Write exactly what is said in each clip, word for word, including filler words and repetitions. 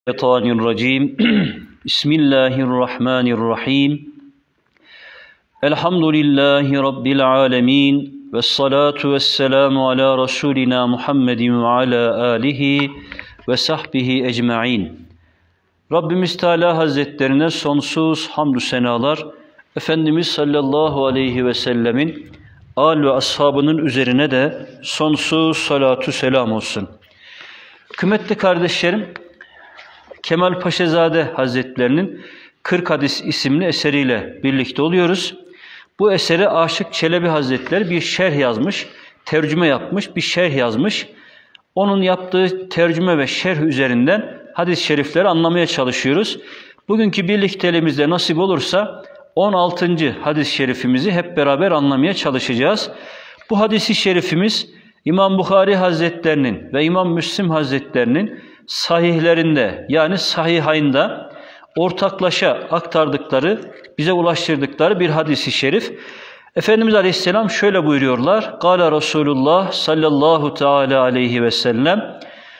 Mineşşeytanirracim. Bismillahirrahmanirrahim. Elhamdülillahi Rabbil alemin. Vessalatu vesselamu ala Resulina Muhammedin ve ala alihi ve sahbihi ecma'in. Rabbimiz Teala Hazretlerine sonsuz hamdü senalar, Efendimiz sallallahu aleyhi ve sellemin âl ve ashabının üzerine de sonsuz salatu selam olsun. Kıymetli kardeşlerim, Kemal Paşazade Hazretlerinin kırk Hadis isimli eseriyle birlikte oluyoruz. Bu esere Aşık Çelebi Hazretleri bir şerh yazmış, tercüme yapmış, bir şerh yazmış. Onun yaptığı tercüme ve şerh üzerinden hadis-i şerifleri anlamaya çalışıyoruz. Bugünkü birlikteliğimizde nasip olursa on altıncı hadis-i şerifimizi hep beraber anlamaya çalışacağız. Bu hadis-i şerifimiz İmam Bukhari Hazretlerinin ve İmam Müslim Hazretlerinin sahihlerinde yani sahihaynda ortaklaşa aktardıkları, bize ulaştırdıkları bir hadis-i şerif. Efendimiz Aleyhisselam şöyle buyuruyorlar. Kâle Resulullah sallallahu teala aleyhi ve sellem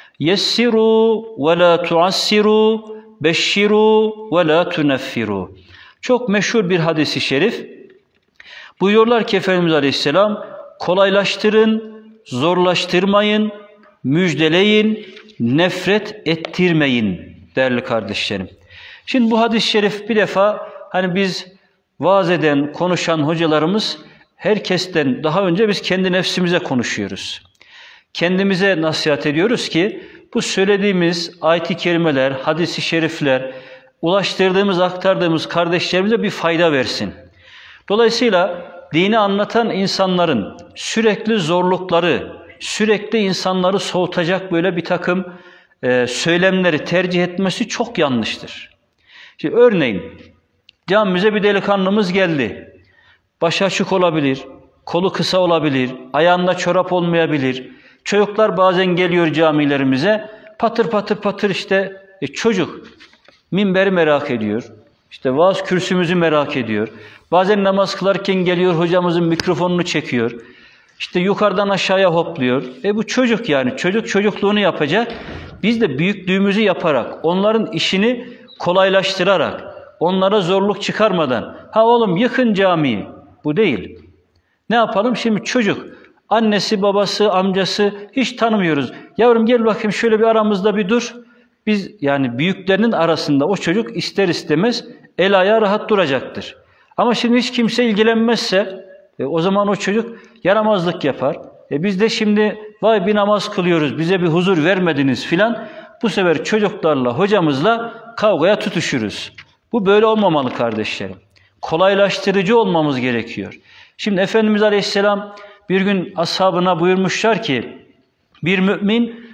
yessiru ve la tuassiru beşşiru ve la tuneffiru. Çok meşhur bir hadis-i şerif. Buyuruyorlar ki Efendimiz Aleyhisselam kolaylaştırın, zorlaştırmayın, müjdeleyin, nefret ettirmeyin değerli kardeşlerim. Şimdi bu hadis-i şerif bir defa hani biz vaaz eden, konuşan hocalarımız herkesten daha önce biz kendi nefsimize konuşuyoruz. Kendimize nasihat ediyoruz ki bu söylediğimiz ayet-i kerimeler, hadis-i şerifler, ulaştırdığımız, aktardığımız kardeşlerimize bir fayda versin. Dolayısıyla dini anlatan insanların sürekli zorlukları, sürekli insanları soğutacak böyle bir takım e, söylemleri tercih etmesi çok yanlıştır. Şimdi örneğin camimize bir delikanlımız geldi. Başı açık olabilir, kolu kısa olabilir, ayağında çorap olmayabilir. Çocuklar bazen geliyor camilerimize, patır patır patır işte e, çocuk minberi merak ediyor. İşte vaaz kürsümüzü merak ediyor. Bazen namaz kılarken geliyor hocamızın mikrofonunu çekiyor. İşte yukarıdan aşağıya hopluyor. E bu çocuk yani. Çocuk çocukluğunu yapacak. Biz de büyüklüğümüzü yaparak, onların işini kolaylaştırarak, onlara zorluk çıkarmadan, ha oğlum yıkın camiyi. Bu değil. Ne yapalım? Şimdi çocuk, annesi, babası, amcası hiç tanımıyoruz. Yavrum gel bakayım şöyle bir aramızda bir dur. Biz yani büyüklerinin arasında o çocuk ister istemez el ayağı rahat duracaktır. Ama şimdi hiç kimse ilgilenmezse e, o zaman o çocuk yaramazlık yapar. E biz de şimdi vay bir namaz kılıyoruz bize bir huzur vermediniz filan. Bu sefer çocuklarla hocamızla kavgaya tutuşuruz. Bu böyle olmamalı kardeşlerim. Kolaylaştırıcı olmamız gerekiyor. Şimdi Efendimiz Aleyhisselam bir gün ashabına buyurmuşlar ki bir mümin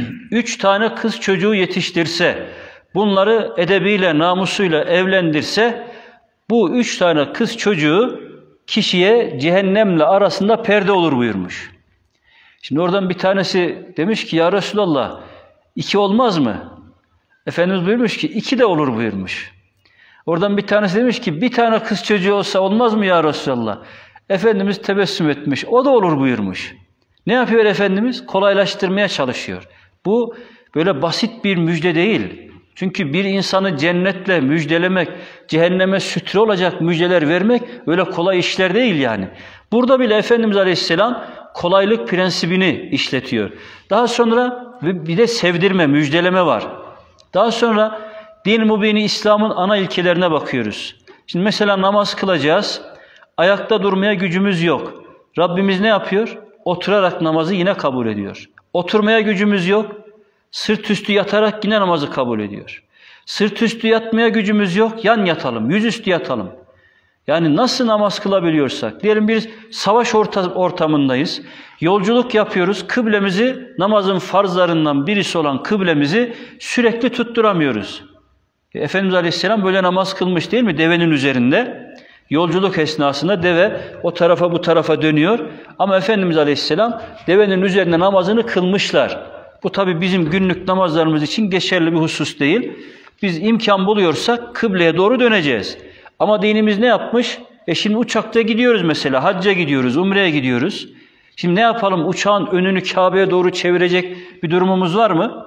üç tane kız çocuğu yetiştirse, bunları edebiyle, namusuyla evlendirse, bu üç tane kız çocuğu kişiye cehennemle arasında perde olur buyurmuş. Şimdi oradan bir tanesi demiş ki ya Resulallah iki olmaz mı? Efendimiz buyurmuş ki iki de olur buyurmuş. Oradan bir tanesi demiş ki bir tane kız çocuğu olsa olmaz mı ya Resulallah? Efendimiz tebessüm etmiş. O da olur buyurmuş. Ne yapıyor Efendimiz? Kolaylaştırmaya çalışıyor. Bu böyle basit bir müjde değil. Çünkü bir insanı cennetle müjdelemek, cehenneme sütre olacak müjdeler vermek öyle kolay işler değil yani. Burada bile Efendimiz Aleyhisselam kolaylık prensibini işletiyor. Daha sonra bir de sevdirme, müjdeleme var. Daha sonra din mubini İslam'ın ana ilkelerine bakıyoruz. Şimdi mesela namaz kılacağız. Ayakta durmaya gücümüz yok. Rabbimiz ne yapıyor? Oturarak namazı yine kabul ediyor. Oturmaya gücümüz yok. Sırt üstü yatarak yine namazı kabul ediyor. Sırt üstü yatmaya gücümüz yok. Yan yatalım, yüzüstü yatalım. Yani nasıl namaz kılabiliyorsak. Diyelim bir savaş ortamındayız. Yolculuk yapıyoruz. Kıblemizi, namazın farzlarından birisi olan kıblemizi sürekli tutturamıyoruz. Efendimiz Aleyhisselam böyle namaz kılmış değil mi? Devenin üzerinde. Yolculuk esnasında deve o tarafa bu tarafa dönüyor. Ama Efendimiz Aleyhisselam devenin üzerinde namazını kılmışlar. Bu tabi bizim günlük namazlarımız için geçerli bir husus değil. Biz imkan buluyorsak kıbleye doğru döneceğiz. Ama dinimiz ne yapmış? E şimdi uçakta gidiyoruz mesela, hacca gidiyoruz, umreye gidiyoruz. Şimdi ne yapalım? Uçağın önünü Kabe'ye doğru çevirecek bir durumumuz var mı?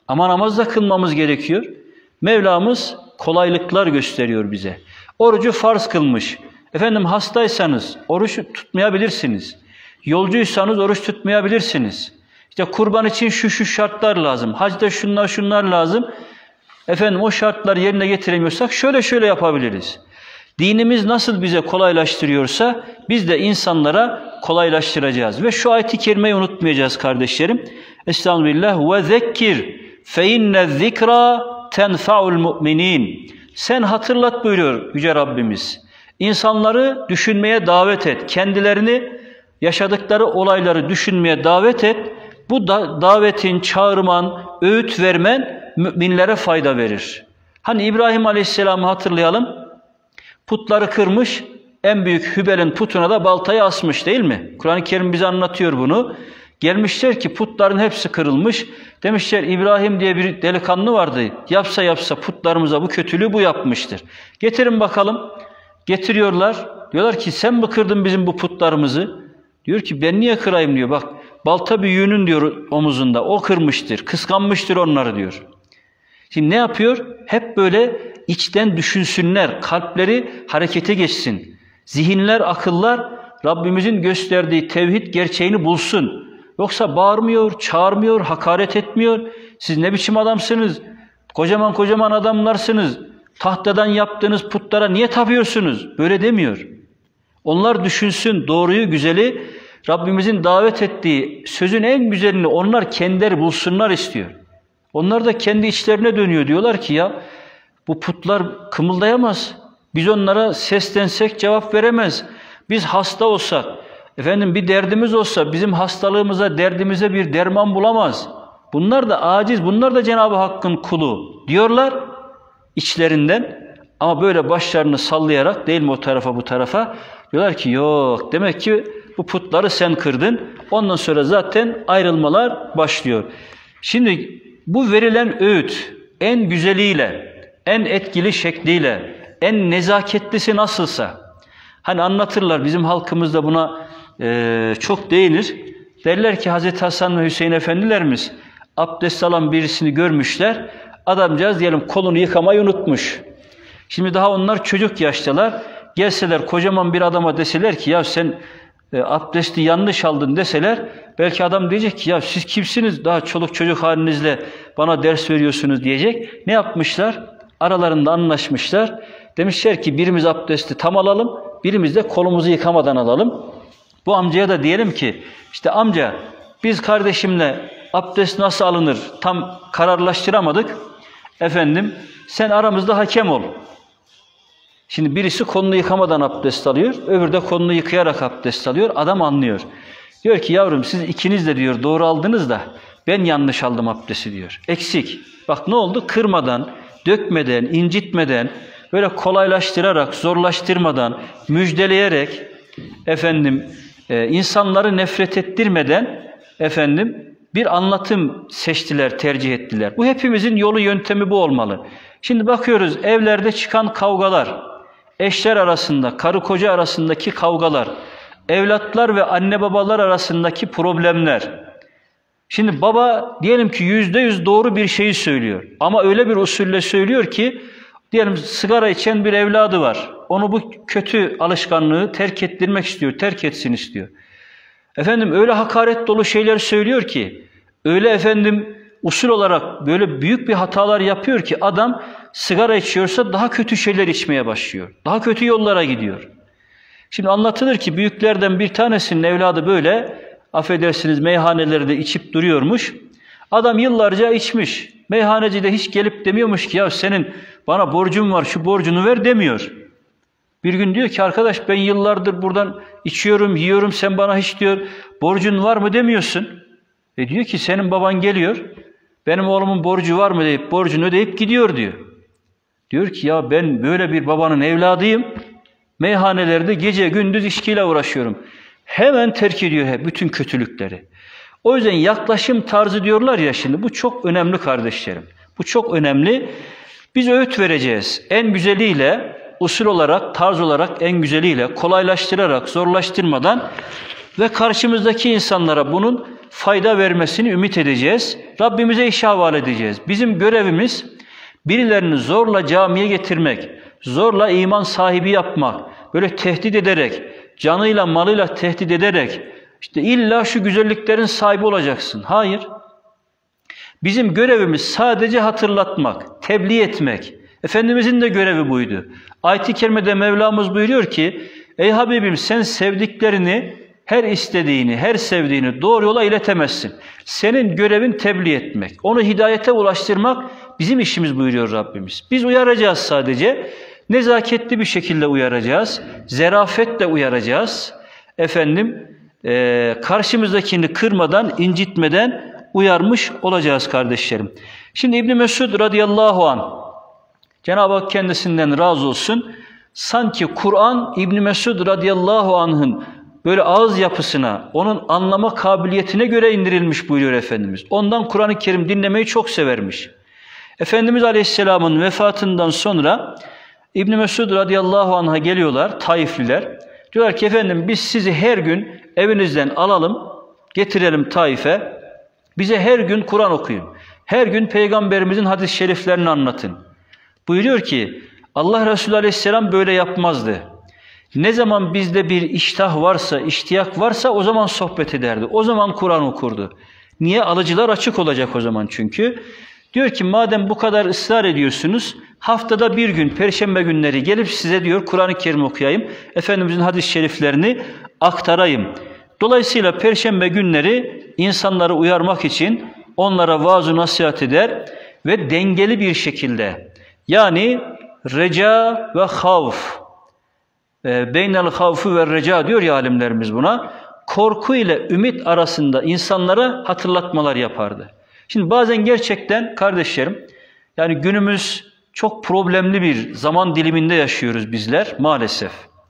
Ama namaz da kılmamız gerekiyor. Mevlamız kolaylıklar gösteriyor bize. Orucu farz kılmış. Efendim hastaysanız oruç tutmayabilirsiniz. Yolcuysanız oruç tutmayabilirsiniz. İşte kurban için şu şu şartlar lazım. Hacda şunlar şunlar lazım. Efendim o şartları yerine getiremiyorsak şöyle şöyle yapabiliriz. Dinimiz nasıl bize kolaylaştırıyorsa biz de insanlara kolaylaştıracağız. Ve şu ayet-i kerimeyi unutmayacağız kardeşlerim. Estağfirullah ve zekkir fe inne zikra tenfa'ul mu'minin. Sen hatırlat buyuruyor Yüce Rabbimiz. İnsanları düşünmeye davet et. Kendilerini yaşadıkları olayları düşünmeye davet et. Bu da, davetin, çağırman, öğüt vermen müminlere fayda verir. Hani İbrahim Aleyhisselam'ı hatırlayalım. Putları kırmış, en büyük Hübel'in putuna da baltayı asmış değil mi? Kur'an-ı Kerim bize anlatıyor bunu. Gelmişler ki putların hepsi kırılmış. Demişler İbrahim diye bir delikanlı vardı. Yapsa yapsa putlarımıza bu kötülüğü bu yapmıştır. Getirin bakalım. Getiriyorlar. Diyorlar ki sen mi kırdın bizim bu putlarımızı? Diyor ki ben niye kırayım diyor. Bak balta büyüğünün diyor omuzunda. O kırmıştır. Kıskanmıştır onları diyor. Şimdi ne yapıyor? Hep böyle içten düşünsünler. Kalpleri harekete geçsin. Zihinler, akıllar Rabbimizin gösterdiği tevhid gerçeğini bulsun. Yoksa bağırmıyor, çağırmıyor, hakaret etmiyor. Siz ne biçim adamsınız? Kocaman kocaman adamlarsınız. Tahtadan yaptığınız putlara niye tapıyorsunuz? Böyle demiyor. Onlar düşünsün doğruyu, güzeli, Rabbimizin davet ettiği sözün en güzelini onlar kendileri bulsunlar istiyor. Onlar da kendi içlerine dönüyor. Diyorlar ki ya bu putlar kımıldayamaz. Biz onlara seslensek cevap veremez. Biz hasta olsak, efendim bir derdimiz olsa bizim hastalığımıza, derdimize bir derman bulamaz. Bunlar da aciz, bunlar da Cenab-ı Hakk'ın kulu diyorlar içlerinden. Ama böyle başlarını sallayarak değil mi o tarafa bu tarafa diyorlar ki yok demek ki bu putları sen kırdın. Ondan sonra zaten ayrılmalar başlıyor. Şimdi bu verilen öğüt en güzeliyle, en etkili şekliyle, en nezaketlisi nasılsa, hani anlatırlar bizim halkımızda buna e, çok değinir. Derler ki Hazreti Hasan ve Hüseyin efendilerimiz abdest alan birisini görmüşler. Adamcağız diyelim kolunu yıkamayı unutmuş. Şimdi daha onlar çocuk yaştalar. Gelseler kocaman bir adama deseler ki ya sen e, abdesti yanlış aldın deseler belki adam diyecek ki ya siz kimsiniz daha çoluk çocuk halinizle bana ders veriyorsunuz diyecek. Ne yapmışlar? Aralarında anlaşmışlar. Demişler ki birimiz abdesti tam alalım, birimiz de kolumuzu yıkamadan alalım. Bu amcaya da diyelim ki işte amca biz kardeşimle abdest nasıl alınır tam kararlaştıramadık. Efendim sen aramızda hakem ol. Şimdi birisi kolunu yıkamadan abdest alıyor, öbürü de kolunu yıkayarak abdest alıyor. Adam anlıyor. Diyor ki yavrum siz ikiniz de diyor doğru aldınız da ben yanlış aldım abdesti diyor. Eksik. Bak ne oldu? Kırmadan, dökmeden, incitmeden, böyle kolaylaştırarak, zorlaştırmadan, müjdeleyerek, efendim e, insanları nefret ettirmeden efendim bir anlatım seçtiler, tercih ettiler. Bu hepimizin yolu yöntemi bu olmalı. Şimdi bakıyoruz evlerde çıkan kavgalar, eşler arasında, karı koca arasındaki kavgalar, evlatlar ve anne babalar arasındaki problemler. Şimdi baba diyelim ki yüzde yüz doğru bir şeyi söylüyor. Ama öyle bir usulle söylüyor ki diyelim sigara içen bir evladı var. Onu bu kötü alışkanlığı terk ettirmek istiyor, terk etsin istiyor. Efendim öyle hakaret dolu şeyler söylüyor ki, öyle efendim usul olarak böyle büyük bir hatalar yapıyor ki adam sigara içiyorsa daha kötü şeyler içmeye başlıyor. Daha kötü yollara gidiyor. Şimdi anlatılır ki büyüklerden bir tanesinin evladı böyle, affedersiniz meyhanelerde içip duruyormuş. Adam yıllarca içmiş. Meyhaneci de hiç gelip demiyormuş ki ya senin bana borcun var şu borcunu ver demiyor. Bir gün diyor ki arkadaş ben yıllardır buradan içiyorum, yiyorum sen bana hiç diyor borcun var mı demiyorsun. E diyor ki senin baban geliyor, benim oğlumun borcu var mı deyip borcunu ödeyip gidiyor diyor. Diyor ki ya ben böyle bir babanın evladıyım, meyhanelerde gece gündüz içkiyle uğraşıyorum. Hemen terk ediyor hep bütün kötülükleri. O yüzden yaklaşım tarzı diyorlar ya şimdi bu çok önemli kardeşlerim. Bu çok önemli. Biz öğüt vereceğiz. En güzeliyle, usul olarak, tarz olarak en güzeliyle, kolaylaştırarak, zorlaştırmadan ve karşımızdaki insanlara bunun fayda vermesini ümit edeceğiz. Rabbimize işe havale edeceğiz. Bizim görevimiz birilerini zorla camiye getirmek, zorla iman sahibi yapmak, böyle tehdit ederek, canıyla malıyla tehdit ederek, işte illa şu güzelliklerin sahibi olacaksın. Hayır. Bizim görevimiz sadece hatırlatmak, tebliğ etmek. Efendimizin de görevi buydu. Ayet-i Kerime'de Mevlamız buyuruyor ki, ey Habibim sen sevdiklerini, her istediğini, her sevdiğini doğru yola iletemezsin. Senin görevin tebliğ etmek. Onu hidayete ulaştırmak bizim işimiz buyuruyor Rabbimiz. Biz uyaracağız sadece. Nezaketli bir şekilde uyaracağız. Zerafetle uyaracağız. Efendim, e, karşımızdakini kırmadan, incitmeden uyarmış olacağız kardeşlerim. Şimdi İbn Mesud radıyallahu anh, Cenab-ı Hak kendisinden razı olsun, sanki Kur'an İbn Mesud radıyallahu anh'ın böyle ağız yapısına, onun anlama kabiliyetine göre indirilmiş buyuruyor Efendimiz. Ondan Kur'an-ı Kerim dinlemeyi çok severmiş. Efendimiz Aleyhisselam'ın vefatından sonra İbn Mesud radıyallahu anh'a geliyorlar, Taifliler. Diyorlar ki efendim biz sizi her gün evinizden alalım, getirelim Taif'e. Bize her gün Kur'an okuyun. Her gün Peygamberimizin hadis-i şeriflerini anlatın. Buyuruyor ki Allah Resulü Aleyhisselam böyle yapmazdı. Ne zaman bizde bir iştah varsa, iştiyak varsa o zaman sohbet ederdi. O zaman Kur'an okurdu. Niye? Alıcılar açık olacak o zaman çünkü. Diyor ki madem bu kadar ısrar ediyorsunuz, haftada bir gün, perşembe günleri gelip size diyor Kur'an-ı Kerim okuyayım. Efendimizin hadis-i şeriflerini aktarayım. Dolayısıyla perşembe günleri insanları uyarmak için onlara vaaz-ı nasihat eder ve dengeli bir şekilde, yani reca ve havf, beynel havfu ve reca diyor ya alimlerimiz buna, korku ile ümit arasında insanlara hatırlatmalar yapardı. Şimdi bazen gerçekten kardeşlerim, yani günümüz çok problemli bir zaman diliminde yaşıyoruz bizler maalesef.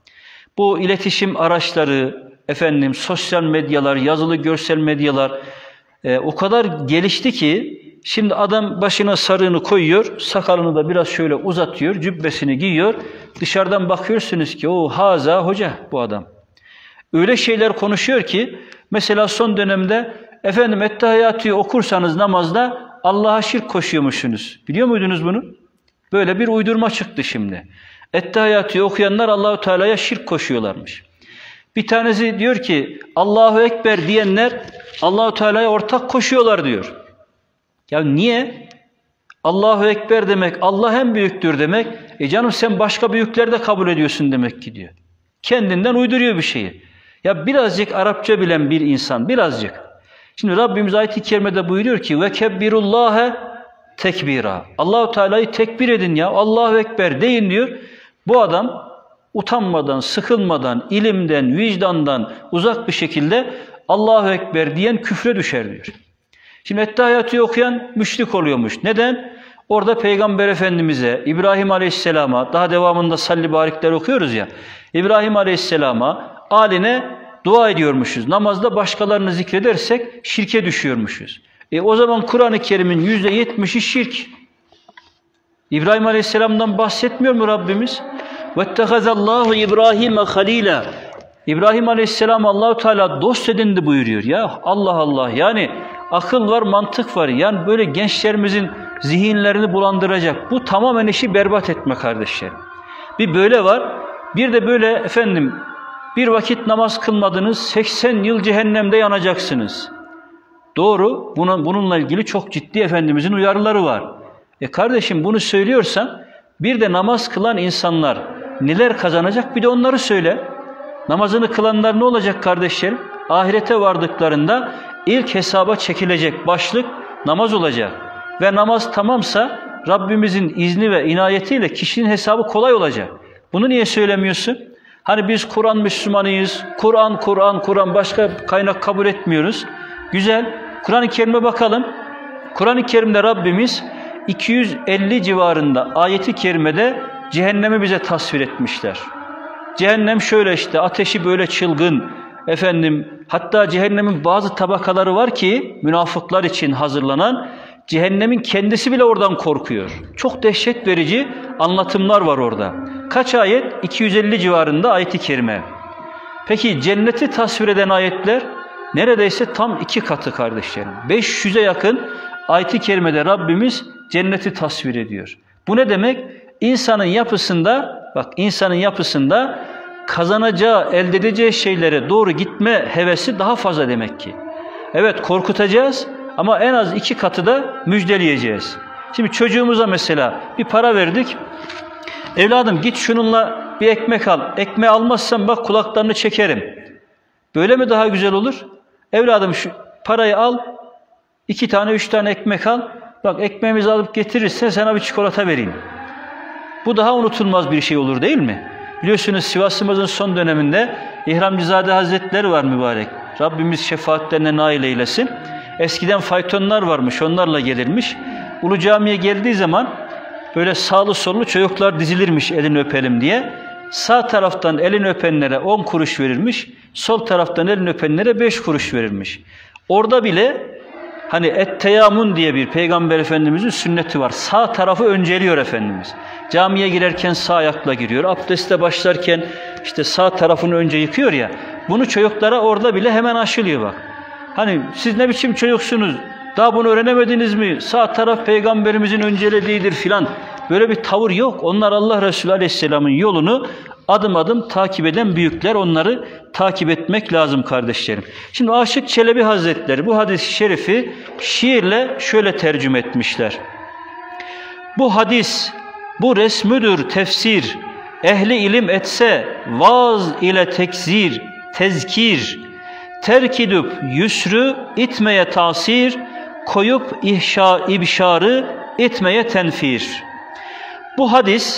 Bu iletişim araçları, efendim sosyal medyalar, yazılı görsel medyalar e, o kadar gelişti ki şimdi adam başına sarığını koyuyor, sakalını da biraz şöyle uzatıyor, cübbesini giyiyor. Dışarıdan bakıyorsunuz ki o haza hoca bu adam. Öyle şeyler konuşuyor ki mesela son dönemde efendim Ettehiyyatü'yü okursanız namazda Allah'a şirk koşuyormuşsunuz. Biliyor muydunuz bunu? Böyle bir uydurma çıktı şimdi. Ettehiyyatü'yü okuyanlar Allahu Teala'ya şirk koşuyorlarmış. Bir tanesi diyor ki Allahu Ekber diyenler Allahu Teala'ya ortak koşuyorlar diyor. Ya niye? Allahu Ekber demek Allah en büyüktür demek. E canım sen başka büyükleri de kabul ediyorsun demek ki diyor. Kendinden uyduruyor bir şeyi. Ya birazcık Arapça bilen bir insan, birazcık. Şimdi Rabbimiz ayet-i kerimede buyuruyor ki ve kebbirullâhe tekbira. Allahu Teala'yı tekbir edin ya. Allahu Ekber deyin diyor. Bu adam utanmadan, sıkılmadan, ilimden, vicdandan uzak bir şekilde Allahu Ekber diyen küfre düşer diyor. Şimdi Ettehiyyatü'yü okuyan müşrik oluyormuş. Neden? Orada Peygamber Efendimiz'e, İbrahim Aleyhisselam'a, daha devamında salli barikler okuyoruz ya, İbrahim Aleyhisselam'a, âline dua ediyormuşuz. Namazda başkalarını zikredersek şirke düşüyormuşuz. E o zaman Kur'an-ı Kerim'in yüzde yetmişi şirk. İbrahim Aleyhisselam'dan bahsetmiyor mu Rabbimiz? وَاتَّخَذَ اللّٰهُ İbrahim'e خَل۪يلًا İbrahim Aleyhisselam Allah-u Teala dost edindi buyuruyor. Ya Allah Allah, yani akıl var, mantık var. Yani böyle gençlerimizin zihinlerini bulandıracak. Bu tamamen işi berbat etme kardeşlerim. Bir böyle var. Bir de böyle efendim bir vakit namaz kılmadınız, seksen yıl cehennemde yanacaksınız. Doğru. Buna, bununla ilgili çok ciddi Efendimizin uyarıları var. E kardeşim bunu söylüyorsan bir de namaz kılan insanlar neler kazanacak bir de onları söyle. Namazını kılanlar ne olacak kardeşlerim? Ahirete vardıklarında ilk hesaba çekilecek başlık namaz olacak. Ve namaz tamamsa Rabbimizin izni ve inayetiyle kişinin hesabı kolay olacak. Bunu niye söylemiyorsun? Hani biz Kur'an Müslümanıyız, Kur'an, Kur'an, Kur'an başka kaynak kabul etmiyoruz. Güzel. Kur'an-ı Kerim'e bakalım. Kur'an-ı Kerim'de Rabbimiz iki yüz elli civarında ayeti kerimede cehennemi bize tasvir etmişler. Cehennem şöyle işte, ateşi böyle çılgın, efendim hatta cehennemin bazı tabakaları var ki münafıklar için hazırlanan, cehennemin kendisi bile oradan korkuyor. Çok dehşet verici anlatımlar var orada. Kaç ayet? iki yüz elli civarında ayeti kerime. Peki cenneti tasvir eden ayetler neredeyse tam iki katı kardeşlerim. beş yüze yakın ayet-i kerimede Rabbimiz cenneti tasvir ediyor. Bu ne demek? İnsanın yapısında, bak insanın yapısında kazanacağı, elde edeceği şeylere doğru gitme hevesi daha fazla demek ki. Evet, korkutacağız ama en az iki katı da müjdeleyeceğiz. Şimdi çocuğumuza mesela bir para verdik. Evladım git şununla bir ekmek al. Ekmeği almazsan bak kulaklarını çekerim. Böyle mi daha güzel olur? Evladım şu parayı al, iki tane, üç tane ekmek al. Bak ekmeğimizi alıp getirirsen sana bir çikolata vereyim. Bu daha unutulmaz bir şey olur değil mi? Biliyorsunuz Sivas'ımızın son döneminde İhramcızade Hazretleri var mübarek. Rabbimiz şefaatlerine nail eylesin. Eskiden faytonlar varmış, onlarla gelirmiş. Ulu Cami'ye geldiği zaman böyle sağlı sollu çocuklar dizilirmiş elini öpelim diye. Sağ taraftan elini öpenlere on kuruş verilmiş, sol taraftan elini öpenlere beş kuruş verilmiş. Orada bile hani et-teyamun diye bir Peygamber Efendimizin sünneti var. Sağ tarafı önceliyor Efendimiz. Camiye girerken sağ ayakla giriyor. Abdeste başlarken işte sağ tarafını önce yıkıyor ya. Bunu çocuklara orada bile hemen aşılıyor bak. Hani siz ne biçim çocuksunuz? Daha bunu öğrenemediniz mi? Sağ taraf Peygamberimizin öncelediğidir filan. Böyle bir tavır yok. Onlar Allah Resulü Aleyhisselam'ın yolunu adım adım takip eden büyükler. Onları takip etmek lazım kardeşlerim. Şimdi Aşık Çelebi Hazretleri bu hadis-i şerifi şiirle şöyle tercüme etmişler. Bu hadis, bu resmüdür tefsir, ehli ilim etse vaaz ile tekzir, tezkir, terk edip yüsrü itmeye tasir, koyup ihşa, ibşarı itmeye tenfir. Bu hadis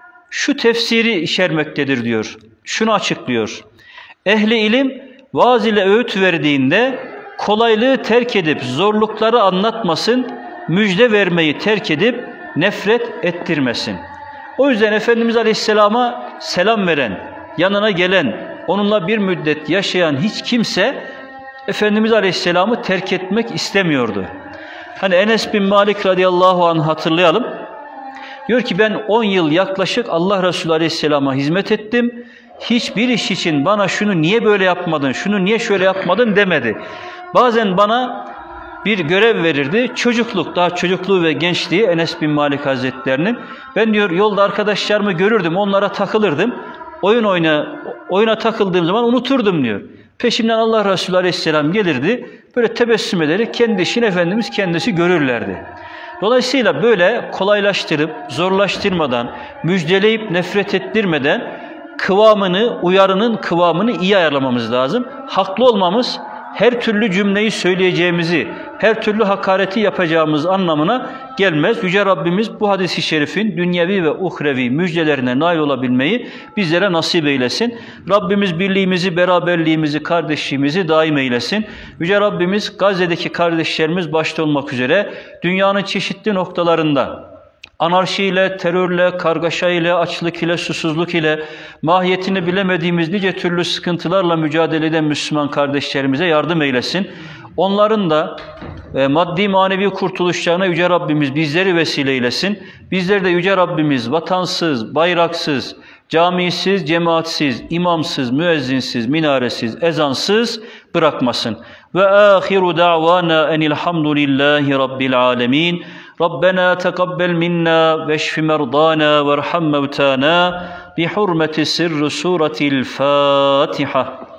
şu tefsiri içermektedir diyor. Şunu açıklıyor. Ehli ilim vaaz ile öğüt verdiğinde kolaylığı terk edip zorlukları anlatmasın, müjde vermeyi terk edip nefret ettirmesin. O yüzden Efendimiz Aleyhisselam'a selam veren, yanına gelen, onunla bir müddet yaşayan hiç kimse Efendimiz Aleyhisselam'ı terk etmek istemiyordu. Hani Enes bin Malik radıyallahu anh hatırlayalım. Diyor ki ben on yıl yaklaşık Allah Resulü Aleyhisselam'a hizmet ettim. Hiçbir iş için bana şunu niye böyle yapmadın, şunu niye şöyle yapmadın demedi. Bazen bana bir görev verirdi. Çocukluk, daha çocukluğu ve gençliği Enes bin Malik Hazretlerinin. Ben diyor yolda arkadaşlarımı görürdüm, onlara takılırdım. Oyun oyna, oyuna takıldığım zaman unuturdum diyor. Peşimden Allah Resulü Aleyhisselam gelirdi. Böyle tebessüm ederek kendi işini Efendimiz kendisi görürlerdi. Dolayısıyla böyle kolaylaştırıp, zorlaştırmadan, müjdeleyip nefret ettirmeden kıvamını, uyarının kıvamını iyi ayarlamamız lazım. Haklı olmamız, her türlü cümleyi söyleyeceğimizi, her türlü hakareti yapacağımız anlamına gelmez. Yüce Rabbimiz bu hadis-i şerifin dünyevi ve uhrevi müjdelerine nail olabilmeyi bizlere nasip eylesin. Rabbimiz birliğimizi, beraberliğimizi, kardeşliğimizi daim eylesin. Yüce Rabbimiz Gazze'deki kardeşlerimiz başta olmak üzere dünyanın çeşitli noktalarında anarşiyle, terörle, kargaşayla, açlık ile, susuzluk ile, mahiyetini bilemediğimiz nice türlü sıkıntılarla mücadele eden Müslüman kardeşlerimize yardım eylesin. Onların da e, maddi manevi kurtuluşlarına Yüce Rabbimiz bizleri vesile eylesin. Bizleri de Yüce Rabbimiz vatansız, bayraksız, camisiz, cemaatsiz, imamsız, müezzinsiz, minaresiz, ezansız bırakmasın. Ve ahiru da'vana enilhamdülillahi rabbil alemin. ربنا تقبل منا واشف مرضانا وارحم موتانا بحرمة سر سورة الفاتحة